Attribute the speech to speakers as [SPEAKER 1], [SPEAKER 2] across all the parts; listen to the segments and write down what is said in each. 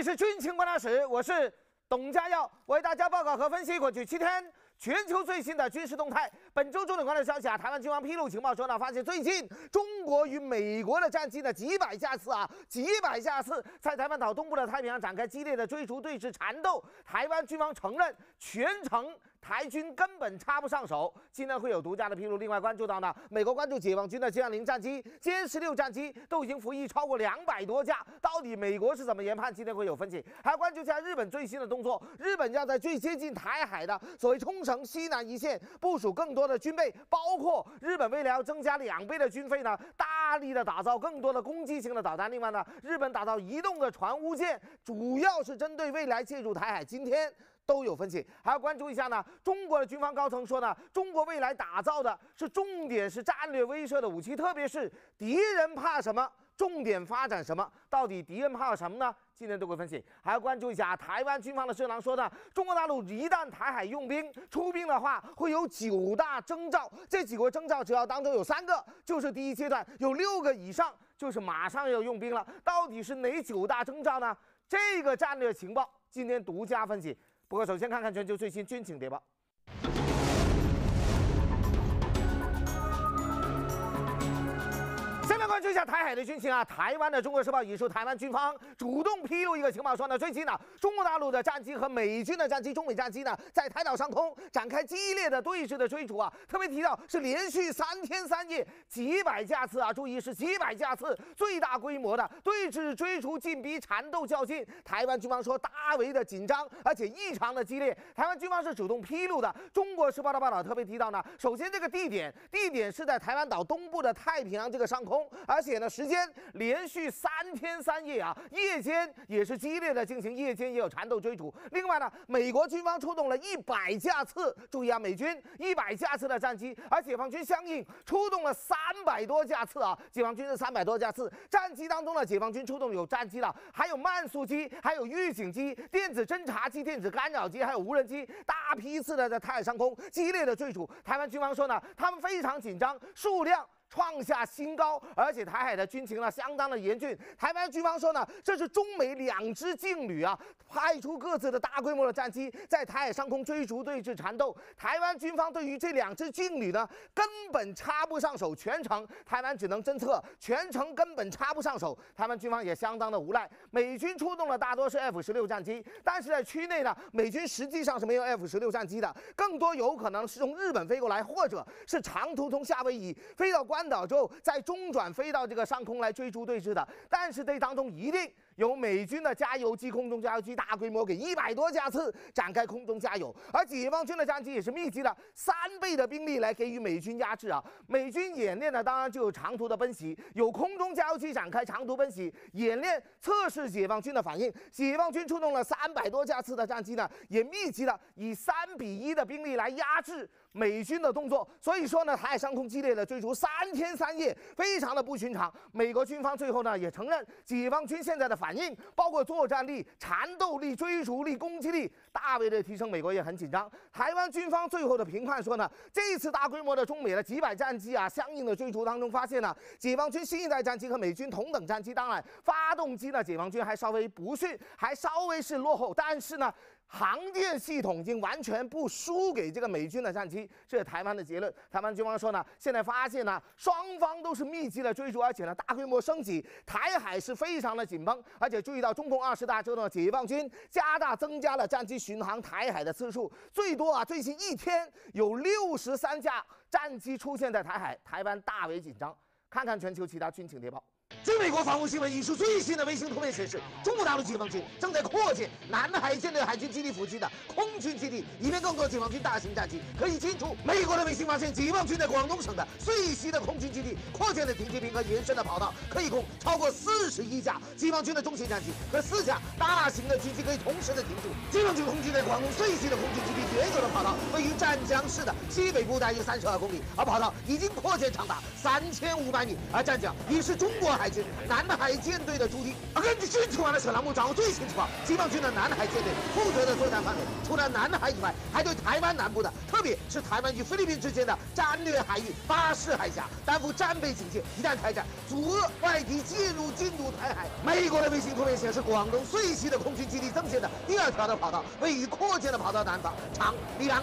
[SPEAKER 1] 里是军情观察室，我是董家耀，为大家报告和分析过去7天全球最新的军事动态。本周重点关注消息啊，台湾军方披露情报说呢，发现最近中国与美国的战机呢几百架次在台湾岛东部的太平洋展开激烈的追逐对峙缠斗。台湾军方承认全程台军根本插不上手，今天会有独家的披露。另外关注到呢，美国关注解放军的歼20战机、歼16战机都已经服役超过200多架，到底美国是怎么研判？今天会有分析。还关注一下日本最新的动作，日本将在最接近台海的所谓冲绳西南一线部署更多的军备，包括日本为了要增加2倍的军费呢，大力的打造更多的攻击型的导弹。另外呢，日本打造移动的船坞舰，主要是针对未来介入台海。今天都有分析。还要关注一下呢，中国的军方高层说呢，中国未来打造的是重点是战略威慑的武器，特别是敌人怕什么，重点发展什么，到底敌人怕什么呢？今天都会分析。还要关注一下台湾军方的社长说呢，中国大陆一旦台海用兵出兵的话，会有9大征兆，这几个征兆只要当中有3个就是第一阶段，有6个以上就是马上要用兵了。到底是哪9大征兆呢？这个战略情报今天独家分析。不过，首先看看全球最新军情谍报。先来关注一下台海的军情啊！台湾的《中国时报》引述台湾军方主动披露一个情报，说呢，最近呢，中国大陆的战机和美军的战机、中美战机呢，在台岛上空展开激烈的对峙的追逐啊！特别提到是连续3天3夜几百架次啊！注意是几百架次，最大规模的对峙追逐、进逼、缠斗较劲。台湾军方说大为的紧张，而且异常的激烈。台湾军方是主动披露的，《中国时报》的报道特别提到呢，首先这个地点是在台湾岛东部的太平洋这个上空。而且呢，时间连续3天3夜啊，夜间也是激烈的进行，夜间也有缠斗追逐。另外呢，美国军方出动了100架次，注意啊，美军100架次的战机，而解放军相应出动了300多架次啊，解放军是300多架次。战机当中呢，解放军出动有战机了，还有慢速机，还有预警机、电子侦察机、电子干扰机，还有无人机，大批次的在台海上空激烈的追逐。台湾军方说呢，他们非常紧张，数量创下新高，而且台海的军情呢相当的严峻。台湾军方说呢，这是中美2支劲旅啊，派出各自的大规模的战机在台海上空追逐对峙缠斗。台湾军方对于这2支劲旅呢，根本插不上手，全程台湾只能侦测，全程根本插不上手。台湾军方也相当的无奈，美军出动了大多是 F-16战机，但是在区内呢，美军实际上是没有 F-16战机的，更多有可能是从日本飞过来，或者是长途从夏威夷飞到关岛之后，再中转飞到这个上空来追逐对峙的。但是这当中一定有美军的加油机、空中加油机大规模给100多架次展开空中加油，而解放军的战机也是密集的3倍的兵力来给予美军压制啊。美军演练呢，当然就有长途的奔袭，有空中加油机展开长途奔袭演练，测试解放军的反应。解放军出动了300多架次的战机呢，也密集的以3比1的兵力来压制美军的动作。所以说呢，台海上空激烈的追逐3天3夜，非常的不寻常。美国军方最后呢也承认，解放军现在的反应，包括作战力、缠斗力、追逐力、攻击力，大为的提升。美国也很紧张。台湾军方最后的评判说呢，这一次大规模的中美的几百战机啊，相应的追逐当中发现呢，解放军新一代战机和美军同等战机，当然发动机呢，解放军还稍微不逊，还稍微是落后，但是呢，航电系统已经完全不输给这个美军的战机，这是台湾的结论。台湾军方说呢，现在发现呢，双方都是密集的追逐，而且呢，大规模升级，台海是非常的紧绷。而且注意到中共20大之后呢，解放军增加了战机巡航台海的次数，最多啊，最近1天有63架战机出现在台海，台湾大为紧张。看看全球其他军情谍报。据美国防务新闻引述最新的卫星图片显示，中国大陆解放军正在扩建南海舰队海军基地附近的空军基地，以便更多解放军大型战机可以进出。美国的卫星发现，解放军在广东省的遂溪的空军基地扩建的停机坪和延伸的跑道，可以供超过41架解放军的中型战机和4架大型的军机可以同时的停驻。解放军空军在广东遂溪的空军基地原有的跑道位于湛江市的西北部，大约32公里，而跑道已经扩建长达3500米，而湛江已是中国海军南海舰队的驻地。根据军情网的省栏目掌握最新情况，解放军的南海舰队负责的作战范围除了南海以外，还对台湾南部的，特别是台湾与菲律宾之间的战略海域巴士海峡担负战备警戒，一旦开战，阻遏外敌介入进入台海。美国的卫星图片显示，广东遂溪的空军基地增建的第2条的跑道位于扩建的跑道南方，长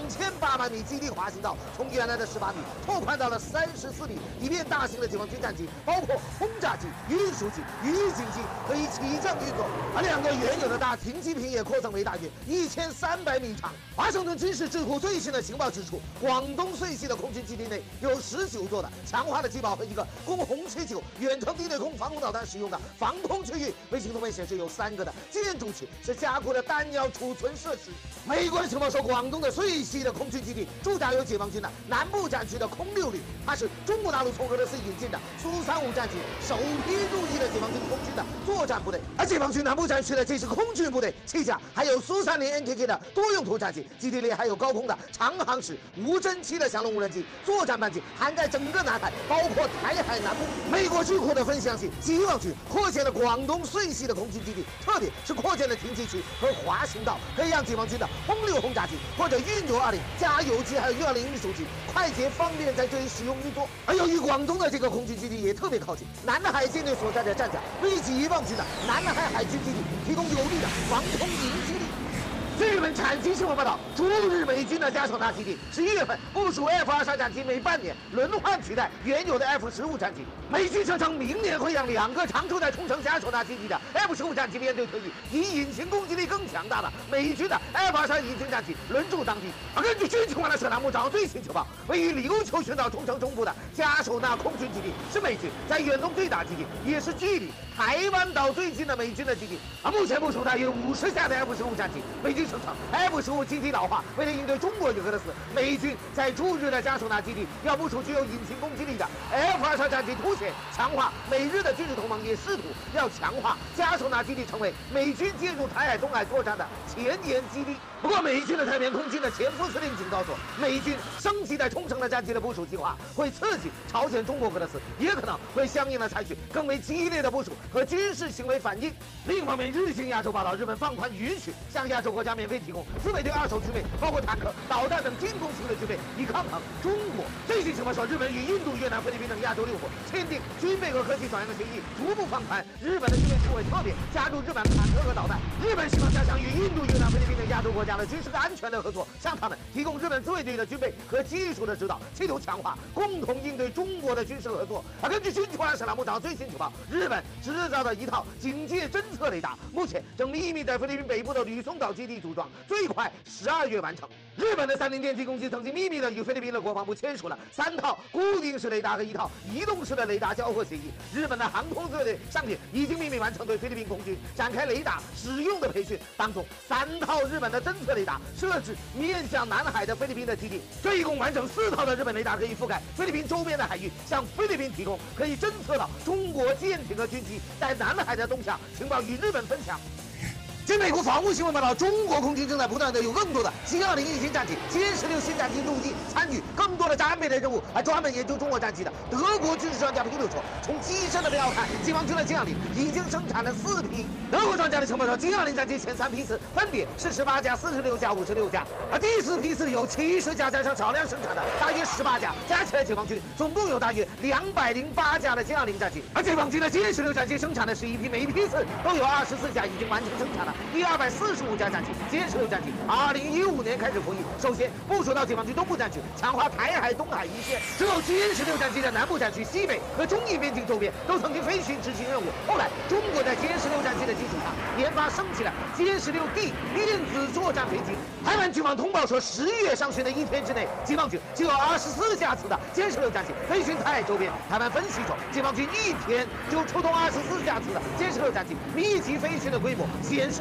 [SPEAKER 1] 2800米基地滑行道从原来的18米拓宽到了34米，以便大型的解放军战机，包括轰炸机、运输机、预警机可以起降运作。而2个原有的大停机坪也扩增为大约1300米长。华盛顿军事智库最新的情报指出，广东遂溪的空军基地内有19座的强化的机堡和一个供红79远程地对空防空导弹使用的防空区域。卫星图片显示，有3个的建筑群是加固的弹药储存设施。美国的情报说，广东的遂溪的空军基地驻扎有解放军的南部战区的空6旅，它是中国大陆从俄罗斯引进的苏35战机首批入役的解放军空军的作战部队。而解放军南部战区的这支空军部队旗下还有苏30 NKK 的多用途战机，基地里还有高空的长航时无侦期的降龙无人机作战半径涵盖整个南海，包括台海南部。美国智库的分析相信，解放军扩建了广东遂溪的空军基地，特别是扩建了停机区和滑行道，可以让解放军的轰6轰炸机或者运油20加油机还有120运输机快捷方便在这里使用运作。而由于广东的这个空军基地也特别靠近南海舰队所在的战场，为解放军的南海海军基地提供有力的防空迎击力。据日本产经新闻报道，驻日美军的加手纳基地11月份部署 F-23战机，每半年轮换取代原有的 F-15战机。美军声称明年会让2个常驻在冲绳加手纳基地的 F-15战机编队退役，以引擎攻击力更强大的美军的 F-23引擎战机轮驻当地。而根据军情网的省栏目掌握最新情报，位于琉球群岛冲绳中部的加手纳空军基地是美军在远东最大基地，也是距离台湾岛最近的美军的基地。而目前部署大约50架的 F-15战机。美军声称 F-15基地老化，为了应对中国与俄罗斯，美军在驻日的加手纳基地要部署具有引擎攻击力的 F-23战机，凸显强化美日的军事同盟，也试图要强化加手纳基地成为美军介入台海、东海作战的前沿基地。不过，美军的太平洋空军的前副司令警告说，美军升级在冲绳的战机的部署计划会刺激朝鲜、中国、俄罗斯，也可能会相应的采取更为激烈的部署和军事行为反应。另一方面，日经亚洲报道，日本放宽允许向亚洲国家免费提供自卫队2手军备，包括坦克、导弹等进攻型的军备，以抗衡中国。最新情报说，日本与印度、越南、菲律宾等亚洲6国签订军备和科技转让的协议，逐步放宽日本的军备部位，特别加入日本坦克和导弹。日本希望加强与印度、越南、菲律宾等亚洲国家的军事安全的合作，向他们提供日本自卫队的军备和技术的指导，企图强化共同应对中国的军事合作。而根据军情网省栏目掌握最新情报，日本制造的一套警戒侦测雷达，目前正秘密在菲律宾北部的吕松岛基地组装，最快12月完成。日本的三菱电气公司曾经秘密的与菲律宾的国防部签署了3套固定式雷达和1套移动式的雷达交互协议。日本的航空自卫队上月已经秘密完成对菲律宾空军展开雷达使用的培训，当中3套日本的侦测雷达设置面向南海的菲律宾的基地，这一共完成4套的日本雷达可以覆盖菲律宾周边的海域，向菲律宾提供可以侦测到中国舰艇和军机在南海的动向情报，与日本分享。据美国防务新闻报道，中国空军正在不断的有更多的720运型战机、歼16新战机入役，参与更多的战备的任务。而专门研究中国战机的德国军事专家披露说，从机身的标看，解放军的歼20已经生产了4批。德国专家的情报说，歼20战机前3批次分别是18架、46架、56架，而第4批次有70架加上少量生产的大约18架，加起来解放军总共有大约208架的歼20战机。而解放军的歼16战机生产的11批，每一批次都有24架已经完成生产了。第245架战机歼16战机，2015年开始服役，首先部署到解放军东部战区，强化台海、东海一线。之后歼16战机的南部战区、西北和中印边境周边都曾经飞行执行任务。后来，中国在歼16战机的基础上，研发升起了歼16D 电子作战飞机。台湾军方通报说，10月上旬的1天之内，解放军就有24架次的歼16战机飞行台海周边。台湾分析说，解放军1天就出动24架次的歼16战机，密集飞行的规模显示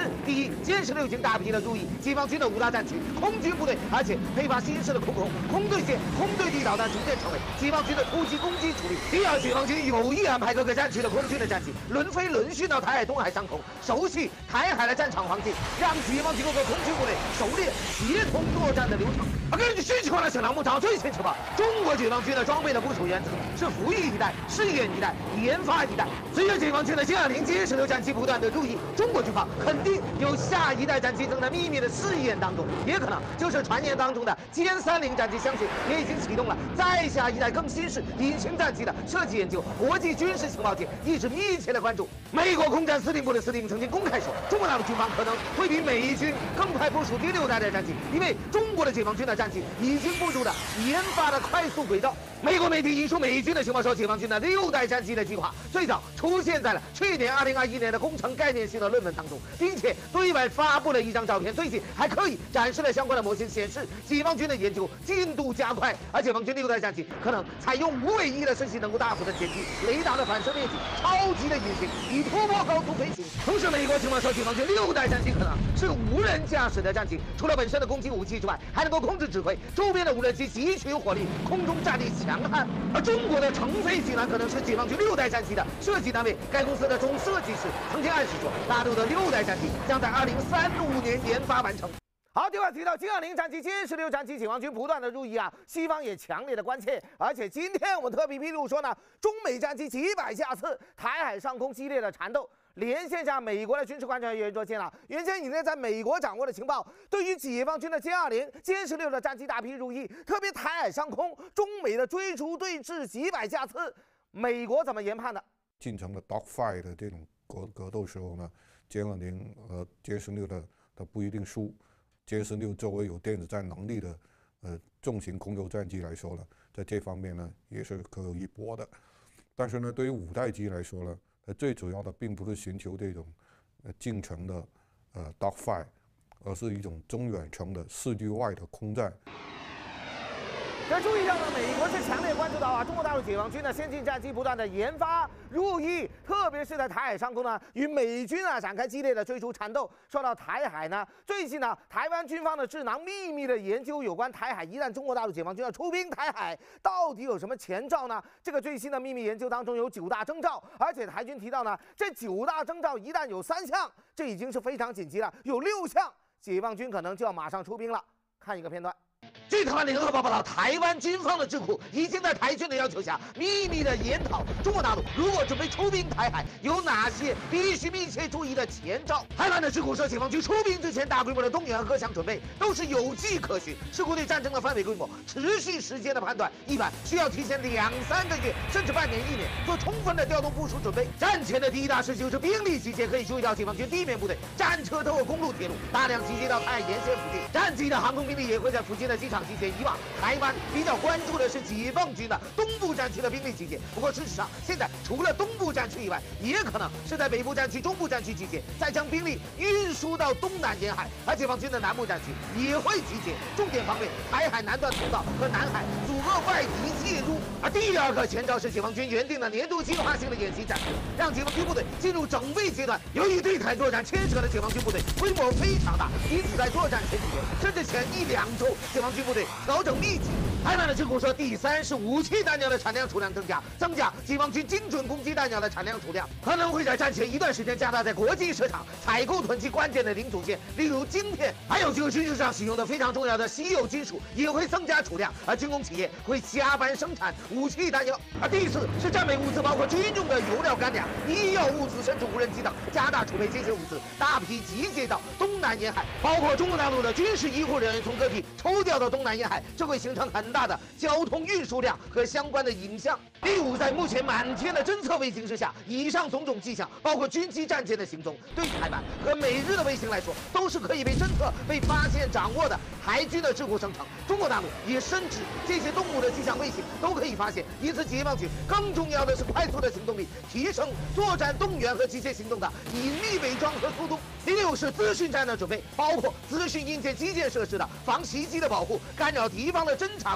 [SPEAKER 1] 第一，歼十6已经大批的注意解放军的5大战区空军部队，而且配发新式的空对线、空对地导弹，逐渐成为解放军的突击攻击主力。第二，解放军有意安排各个战区的空军的战机轮飞轮训到台海、东海上空，熟悉台海的战场环境，让解放军各个空军部队熟练协同作战的流程。根据需求的小栏目找最新情报，中国解放军的装备的部署原则是服役一代、试验一代、研发一代。随着解放军的歼20、歼16战机不断的入役，中国军方肯定有下一代战机正在秘密的试验当中，也可能就是传言当中的歼30战机，相信也已经启动了再下一代更新式隐形战机的设计研究。国际军事情报界一直密切的关注。美国空战司令部的司令曾经公开说，中国大陆军方可能会比美军更快部署第6代的战机，因为中国的解放军的战机已经步入了研发的快速轨道。美国媒体引述美军的情报说，解放军的6代战机的计划最早出现在了去年2021年的工程概念性的论文当中，并且对外发布了一张照片，最近还可以展示了相关的模型，显示解放军的研究进度加快，而解放军6代战机可能采用5尾翼的顺序，能够大幅的减低雷达的反射面积，超级的隐形，以突破高速飞行。同时，美国情报说，解放军6代战机可能是无人驾驶的战机，除了本身的攻击武器之外，还能够控制指挥周边的无人机，集群火力，空中战力强悍。而中国的成飞集团可能是解放军6代战机的设计单位，该公司的总设计师曾经暗示说，大陆的6代战机将在2035年研发完成。好，另外提到歼20战机、歼16战机，解放军不断的入役啊，西方也强烈的关切。而且今天我们特别披露说呢，中美战机几百架次台海上空激烈的缠斗。连线下美国的军事观察员说，原先以内在美国掌握的情报，对于解放军的歼20、歼16的战机大批入役，特别台海上空中美的追逐对峙几百架次，美国怎么研判的？
[SPEAKER 2] 进程的 dogfight 的这种格斗时候呢，歼20和歼16的不一定输。歼16作为有电子战能力的重型空优战机来说呢，在这方面呢也是可有一搏的。但是呢，对于5代机来说呢，最主要的并不是寻求这种近程的dogfight， 而是一种中远程的视距外的空战。
[SPEAKER 1] 在注意上呢，美国是强烈关注到啊，中国大陆解放军的先进战机不断的研发入役，特别是在台海上空呢，与美军啊展开激烈的追逐缠斗。说到台海呢，最近呢，台湾军方的智囊秘密的研究有关台海，一旦中国大陆解放军要出兵台海，到底有什么前兆呢？这个最新的秘密研究当中有9大征兆，而且台军提到呢，这9大征兆一旦有3项，这已经是非常紧急了，有6项，解放军可能就要马上出兵了。看一个片段。据台湾联合报报道，台湾军方的智库已经在台军的要求下秘密的研讨中国大陆如果准备出兵台海，有哪些必须密切注意的前兆。台湾的智库说，解放军出兵之前大规模的动员和各项准备都是有迹可循。智库对战争的范围规模、持续时间的判断，一般需要提前2、3个月，甚至半年、1年，做充分的调动部署准备。战前的第一大事就是兵力集结，可以注意到解放军地面部队战车透过公路、铁路大量集结到台海沿线附近，战机的航空兵力也会在附近的机场集结。以往台湾比较关注的是解放军的东部战区的兵力集结，不过事实上现在除了东部战区以外，也可能是在北部战区、中部战区集结，再将兵力运输到东南沿海，而解放军的南部战区也会集结，重点防备台海南段通道和南海阻遏外敌介入。而第2个前兆是解放军原定的年度计划性的演习战术，让解放军部队进入整备阶段。由于对台作战牵扯的解放军部队规模非常大，因此在作战前几天甚至前1、2周，解放军部队调整密集。台湾的智库说，第3是武器弹药的产量储量增加解放军精准攻击弹药的产量储量，可能会在战前一段时间加大在国际市场采购囤积关键的零组件，例如晶片，还有军事上使用的非常重要的稀有金属也会增加储量，而军工企业会加班生产武器弹药。而第4是战备物资，包括军用的油料、干粮、医药物资，甚至无人机等，加大储备这些物资，大批集结到东南沿海，包括中国大陆的军事医护人员从各地抽调到东南沿海，这会形成很大的交通运输量和相关的影响。第5，在目前满天的侦测卫星之下，以上种种迹象，包括军机战舰的行踪，对台湾和美日的卫星来说，都是可以被侦测、被发现、掌握的。台军的智库声称，中国大陆也深知这些动物的迹象卫星都可以发现，因此解放军更重要的是快速的行动力，提升作战动员和机械行动的隐秘伪装和速度。第6是资讯战的准备，包括资讯硬件基建设施的防袭击的保护，干扰敌方的侦察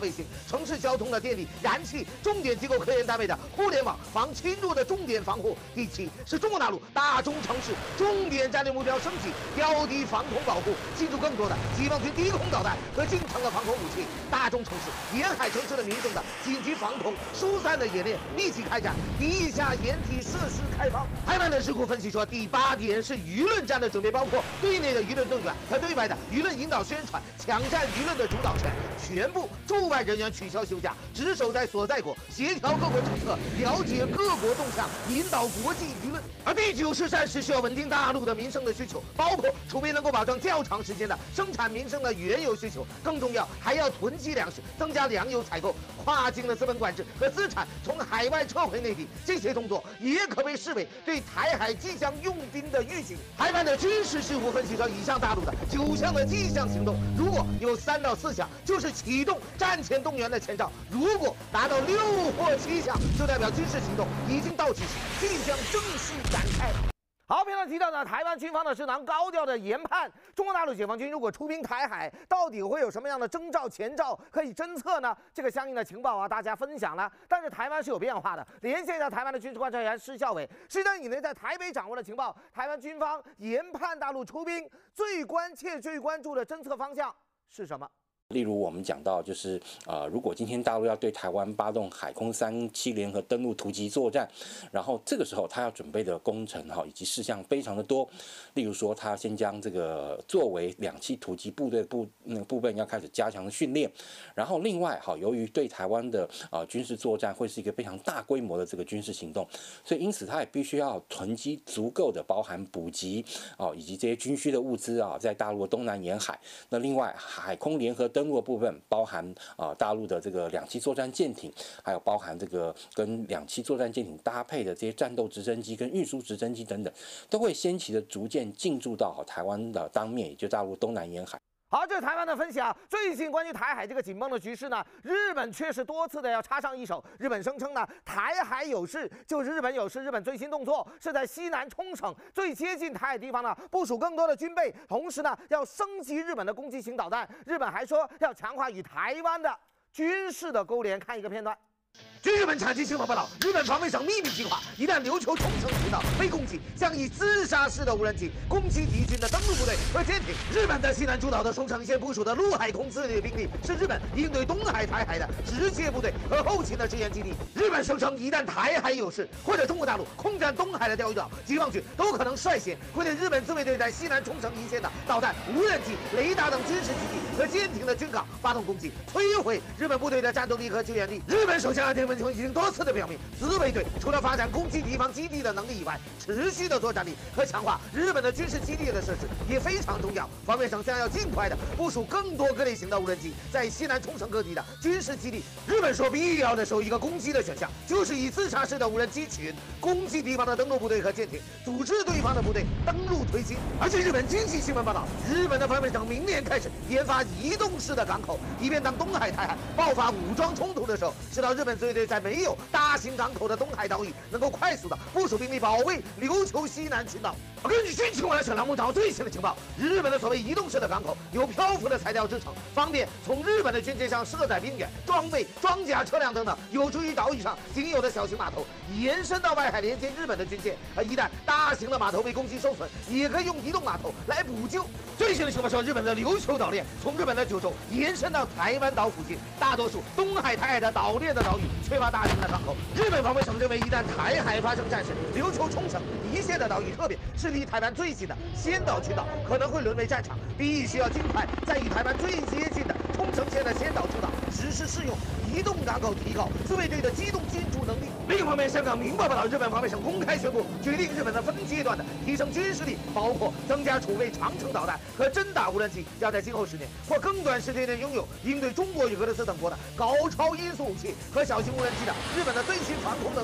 [SPEAKER 1] 卫星、城市交通的电力、燃气、重点机构科研单位的互联网、防侵入的重点防护。第7是中国大陆大中城市重点战略目标升级，调低防空保护，进驻更多的解放军低空导弹和近程的防空武器。大中城市、沿海城市的民众的紧急防空疏散的演练密集开展，地下掩体设施开放。台湾的智库分析说，第8点是舆论战的准备，包括对内的舆论动员和对外的舆论引导宣传，抢占舆论的主导权。全部驻外人员取消休假，只守在所在国，协调各国政策，了解各国动向，引导国际舆论。而第9是战时需要稳定大陆的民生的需求，包括储备能够保证较长时间的生产民生的原油需求。更重要，还要囤积粮食，增加粮油采购，跨境的资本管制和资产从海外撤回内地。这些动作也可被视为对台海即将用兵的预警。台湾的军事智库分析说，以上大陆的9项的迹象行动，如果有3到4项，就是启动战前动员的前兆；如果达到6或7项，就代表军事行动已经倒计时，即将正式展开。好，评论提到呢，台湾军方呢是高调的研判，中国大陆解放军如果出兵台海，到底会有什么样的征兆、前兆可以侦测呢？这个相应的情报大家分享了。但是台湾是有变化的，连线一下台湾的军事观察员施孝伟。时间以内在台北掌握的情报，台湾军方研判大陆出兵，最关切、最关注的侦测方向是什么？
[SPEAKER 3] 例如我们讲到，就是如果今天大陆要对台湾发动海空3栖联合登陆突击作战，然后这个时候他要准备的工程以及事项非常的多。例如说，他先将这个作为2栖突击部队部分要开始加强训练，然后另外由于对台湾的军事作战会是一个非常大规模的这个军事行动，所以因此他也必须要囤积足够的包含补给以及这些军需的物资在大陆的东南沿海。那另外海空联合登陆的部分包含大陆的这个2栖作战舰艇，还有包含这个跟2栖作战舰艇搭配的这些战斗直升机跟运输直升机等等，都会先期的逐渐进驻到台湾的当面，也就大陆东南沿海。
[SPEAKER 1] 好，这是台湾的分析啊。最近关于台海这个紧绷的局势呢，日本却是多次的要插上一手。日本声称呢，台海有事就是日本有事。日本最新动作是在西南冲绳最接近台海地方呢，部署更多的军备，同时呢，要升级日本的攻击型导弹。日本还说要强化与台湾的军事的勾连。看一个片段。据日本产经新闻报道，日本防卫省秘密计划，一旦琉球冲绳群岛被攻击，将以自杀式的无人机攻击敌军的登陆部队和舰艇。日本在西南诸岛的冲绳县部署的陆海空自卫兵力，是日本应对东海、台海的直接部队和后勤的支援基地。日本声称，一旦台海有事，或者中国大陆空占东海的钓鱼岛，解放军都可能率先会对日本自卫队在西南冲绳一线的导弹、无人机、雷达等军事基地和舰艇的军港发动攻击，摧毁日本部队的战斗力和救援力。日本首相岸田文雄已经多次的表明，自卫队除了发展攻击敌方基地的能力以外，持续的作战力和强化日本的军事基地的设施也非常重要。防卫省将要尽快的部署更多各类型的无人机在西南冲绳各地的军事基地。日本说，必要的时候，一个攻击的选项就是以自杀式的无人机群攻击敌方的登陆部队和舰艇，组织对方的部队登陆推进。而据日本经济新闻报道，日本的防卫省明年开始研发移动式的港口，以便当东海、台海爆发武装冲突的时候，知道日本自卫队在没有大型港口的东海岛屿能够快速的部署兵力保卫琉球西南群岛。根据军情观省栏目找最新的情报，日本的所谓移动式的港口由漂浮的材料制成，方便从日本的军舰上卸载兵员、装备、装甲车辆等等，有助于岛屿上仅有的小型码头延伸到外海连接日本的军舰。而一旦大型的码头被攻击受损，也可以用移动码头来补救。最新的情报说，日本的琉球岛链从日本的九州延伸到台湾岛附近，大多数东海、台海的岛链的岛屿缺乏大型的港口。日本防卫省认为，一旦台海发生战事，琉球、冲绳一线的岛屿，特别是离台湾最近的仙岛群岛，可能会沦为战场，必须要尽快在与台湾最接近的冲绳县的仙岛群岛实施试用移动港口，提高自卫队的机动进驻能力。另一方面，香港明报报道，日本防卫省公开宣布，决定日本的分阶段的提升军事力，包括增加储备长程导弹和侦打无人机，要在今后10年或更短时间内拥有应对中国与俄罗斯等国的高超音速武器和小型无人机的日本的最新防空能力。日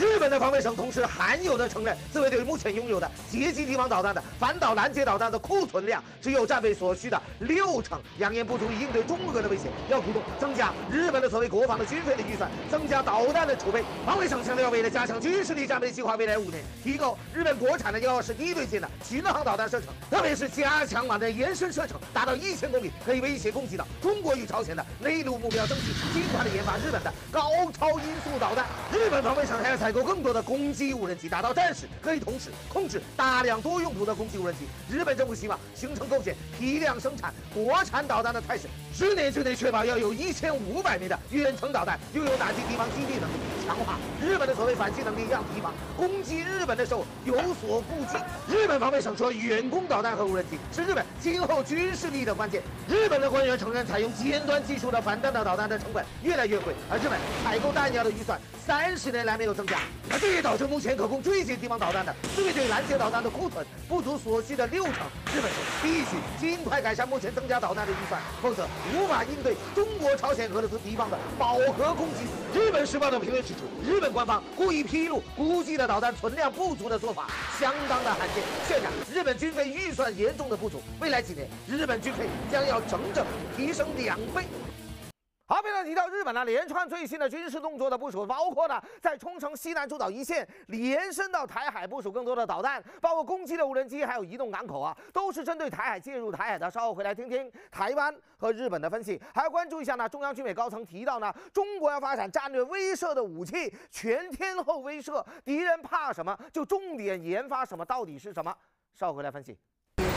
[SPEAKER 1] 日本的防卫省同时罕有的承认，自卫队目前拥有的截击敌方导弹的反导拦截导弹的库存量只有战备所需的60%，扬言不足以应对中俄的威胁，要鼓动增加日本的所谓国防的军费的预算，增加导弹的储备。防卫省强调，为了加强军事力战备计划，未来5年提高日本国产的120低对舰的巡航导弹射程，特别是加强网的延伸射程达到1000公里，可以威胁攻击到中国与朝鲜的内陆目标，争取尽快的研发日本的高超音速导弹。日本防卫省还要采购更多的攻击无人机，达到战时可以同时控制大量多用途的攻击无人机。日本政府希望形成构建批量生产国产导弹的态势，10年之内确保要有1500枚的远程导弹，拥有打击敌方基地能力，强化日本的所谓反击能力，让敌方攻击日本的时候有所顾忌。日本防卫省说，远攻导弹和无人机是日本今后军事力的关键。日本的官员承认，采用尖端技术的反弹道导弹的成本越来越贵，而日本采购弹药的预算30年来没有增加，而这也导致目前可供追击敌方导弹的自卫队拦截导弹的库存不足所需的60%。日本必须尽快改善目前增加导弹的预算，否则无法应对中国、朝鲜、俄罗斯敌方的饱和攻击。日本时报的评论指出，日本官方故意披露估计的导弹存量不足的做法相当的罕见，渲染日本军费预算严重的不足。未来几年，日本军费将要整整提升2倍。好，非常提到日本呢，连串最新的军事动作的部署，包括呢在冲绳西南诸岛一线延伸到台海部署更多的导弹，包括攻击的无人机，还有移动港口啊，都是针对台海介入台海的。稍后回来听听台湾和日本的分析，还要关注一下呢，中央军委高层提到呢，中国要发展战略威慑的武器，全天候威慑，敌人怕什么就重点研发什么，到底是什么？稍后回来分析。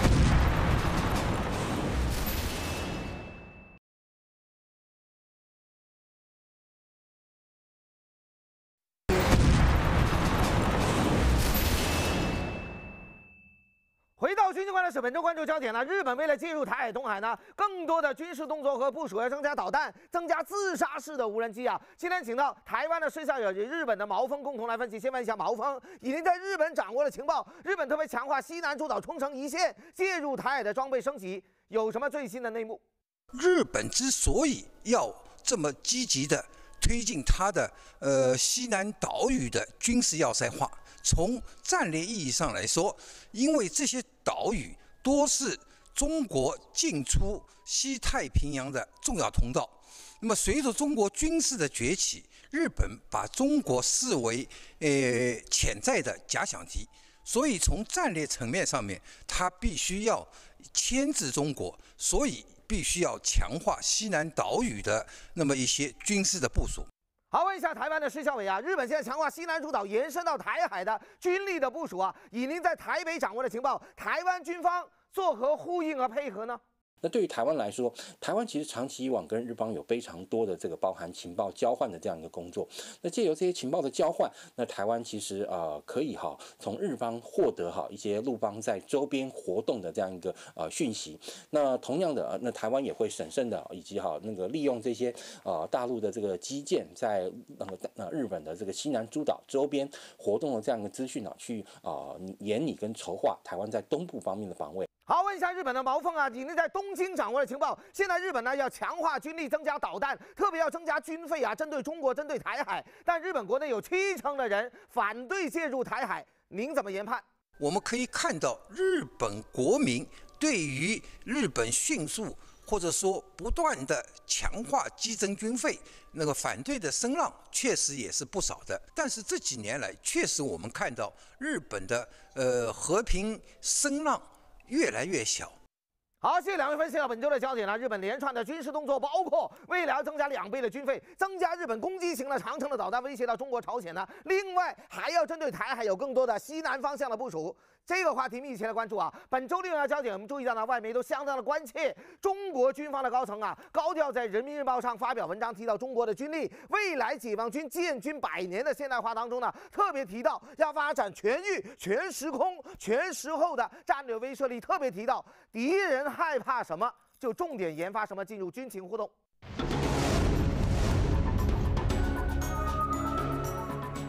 [SPEAKER 1] 回到军情观的是本周关注焦点呢，日本为了介入台海、东海呢，更多的军事动作和部署，要增加导弹，增加自杀式的无人机啊。今天请到台湾的税校友与日本的毛峰共同来分析。先问一下毛峰，已经在日本掌握了情报，日本特别强化西南诸岛冲绳一线介入台海的装备升级，有什么最新的内幕？
[SPEAKER 4] 日本之所以要这么积极的推进它的西南岛屿的军事要塞化，从战略意义上来说，因为这些岛屿多是中国进出西太平洋的重要通道。那么，随着中国军事的崛起，日本把中国视为潜在的假想敌，所以从战略层面上面，它必须要牵制中国，所以必须要强化西南岛屿的那么一些军事的部署。
[SPEAKER 1] 好，问一下台湾的施孝伟啊，日本现在强化西南诸岛延伸到台海的军力的部署啊，以您在台北掌握的情报，台湾军方作何呼应和配合呢？
[SPEAKER 3] 那对于台湾来说，台湾其实长期以往跟日方有非常多的这个包含情报交换的这样一个工作。那借由这些情报的交换，那台湾其实可以从日方获得一些陆方在周边活动的这样一个讯息。那同样的，那台湾也会审慎的以及利用这些大陆的这个基建在日本的这个西南诸岛周边活动的这样一个资讯去研拟跟筹划台湾在东部方面的防卫。
[SPEAKER 1] 好，问一下日本的毛峰啊，你们在东京掌握的情报，现在日本呢要强化军力，增加导弹，特别要增加军费啊，针对中国，针对台海。但日本国内有70%的人反对介入台海，您怎么研判？
[SPEAKER 4] 我们可以看到，日本国民对于日本迅速或者说不断的强化激增军费，那个反对的声浪确实也是不少的。但是这几年来，确实我们看到日本的和平声浪越来越小。
[SPEAKER 1] 好，谢谢两位分析了本周的焦点呢。日本连串的军事动作，包括未来要增加2倍的军费，增加日本攻击型的长程的导弹威胁到中国、朝鲜呢。另外还要针对台海有更多的西南方向的部署。这个话题密切的关注啊。本周另外焦点，我们注意到呢，外媒都相当的关切。中国军方的高层啊，高调在《人民日报》上发表文章，提到中国的军力，未来解放军建军100年的现代化当中呢，特别提到要发展全域、全时空、全时候的战略威慑力，特别提到敌人害怕什么，就重点研发什么，进入军情互动。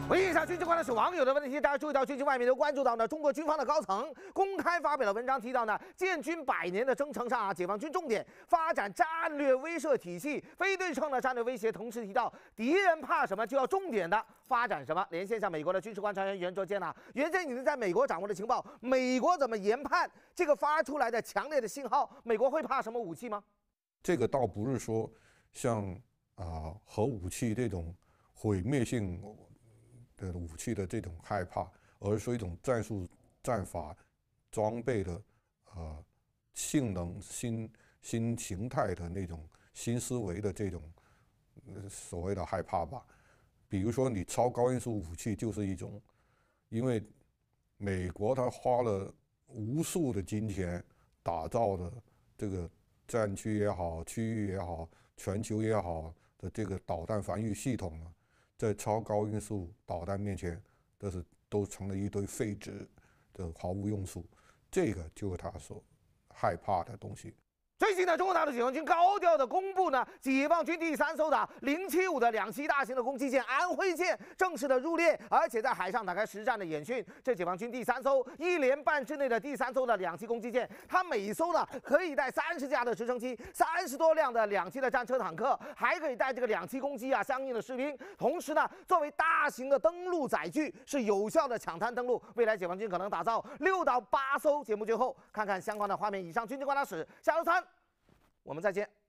[SPEAKER 1] 回应一下军情观的是网友的问题，大家注意到最近外面都关注到呢，中国军方的高层公开发表了文章，提到呢，建军100年的征程上啊，解放军重点发展战略威慑体系，非对称的战略威胁，同时提到敌人怕什么就要重点的发展什么。连线向美国的军事观察员袁卓坚啊，袁坚，你在美国掌握的情报，美国怎么研判这个发出来的强烈的信号？美国会怕什么武器吗？
[SPEAKER 2] 这个倒不是说像核武器这种毁灭性的武器的这种害怕，而是说一种战术、战法、装备的性能、新形态的那种新思维的这种所谓的害怕吧。比如说，你超高音速武器就是一种，因为美国它花了无数的金钱打造的这个战区也好、区域也好、全球也好的这个导弹防御系统呢，在超高音速导弹面前，都成了一堆废纸的毫无用处。这个就是他所害怕的东西。
[SPEAKER 1] 最近呢，中国大陆解放军高调的公布呢，解放军第3艘的075的2栖大型的攻击舰安徽舰正式的入列，而且在海上展开实战的演训。这解放军第3艘1年半之内的第3艘的2栖攻击舰，它每艘呢可以带30架的直升机，30多辆的2栖的战车坦克，还可以带这个2栖攻击啊相应的士兵。同时呢，作为大型的登陆载具，是有效的抢滩登陆。未来解放军可能打造6到8艘。节目最后看看相关的画面。以上军情观察室，下周3我们再见。